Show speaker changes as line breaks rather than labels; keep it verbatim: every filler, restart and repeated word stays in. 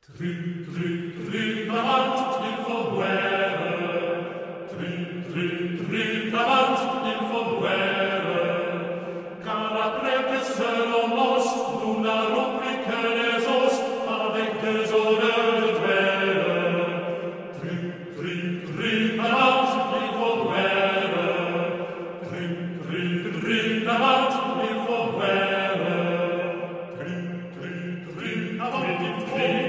Trut, trut, trut, avant, il faut boire. Trut, trut, trut, avant, il faut boire. Car après que seul on mange, nous n'avons plus que les os, avec deux odeurs de duel. Trut, trut, trut, avant, il faut boire. Trut, trut, trut, avant, il faut boire. Trut, trut, trut, avant, il faut boire.